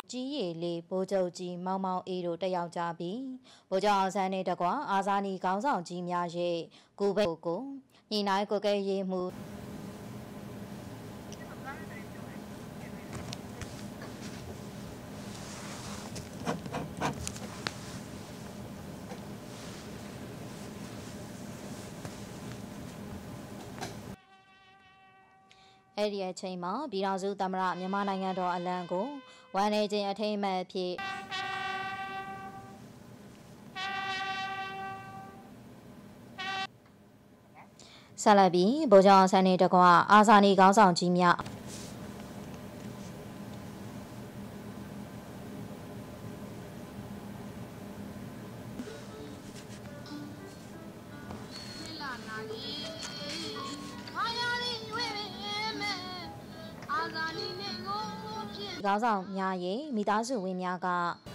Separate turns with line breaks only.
ကြီးရည်လေးဗိုလ်ချုပ်ကြီးမောင်မောင်အေးတို့တက်ရောက်ကြပြီးဗိုလ်ချုပ်အောင်ဆန်းနဲ့တကွအာဇာနည်ခေါင်းဆောင်ကြီးများရဲ့ကိုယ်ပဲကိုညီနိုင်ကိုကဲရေးမှုအဲ့ဒီအချိန်မှာပြည်ထောင်စုသမ္မတမြန်မာနိုင်ငံတော်အလံကိုဝန်နေခြင်းအထိမ်းအမှတ်အဖြစ်ဆက်လက်ပြီးဗိုလ်ချုပ်အောင်ဆန်းနဲ့တကွအာဇာနည်ခေါင်းဆောင်ကြီးများခေါင်းဆောင်များရဲ့မိသားစုဝင်များက